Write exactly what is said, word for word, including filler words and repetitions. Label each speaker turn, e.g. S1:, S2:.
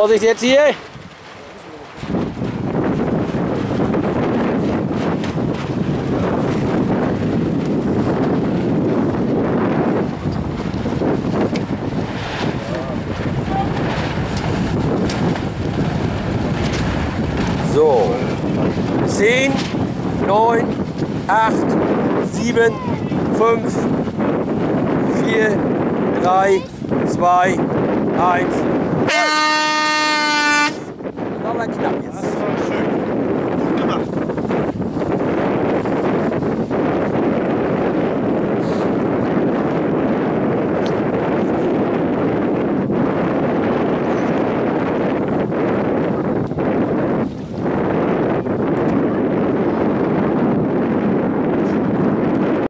S1: Vorsicht jetzt hier! So, zehn, neun, acht, sieben, fünf, vier, drei, zwei, eins. Aber knapp jetzt.